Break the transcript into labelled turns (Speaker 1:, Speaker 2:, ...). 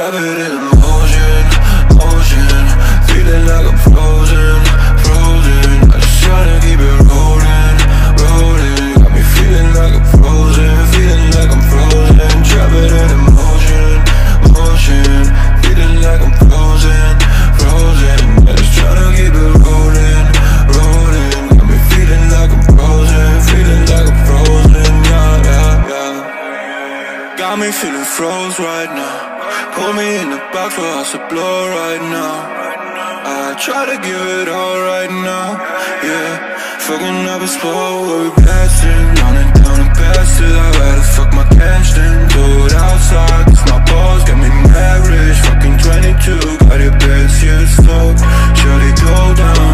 Speaker 1: Drop it in motion, motion. Feeling like I'm frozen, frozen. I just tryna keep it rolling, rolling. Got me feeling like I'm frozen, feeling like I'm frozen. Drop it in motion, motion. Feeling like I'm frozen, frozen. I just tryna keep it rolling, rolling. Got me feeling like I'm frozen, feeling like I'm frozen. Yeah, yeah, yeah. Got me feeling froze right now. Put me in the box for us to blow right now. I try to give it all right now, yeah. Fucking up a spot where we blasting, running down and past it. I'd rather fuck my cash than do it outside. Cause my balls got me mad rich, fucking 22. Got it best, yeah, it's slow. Shorty go down,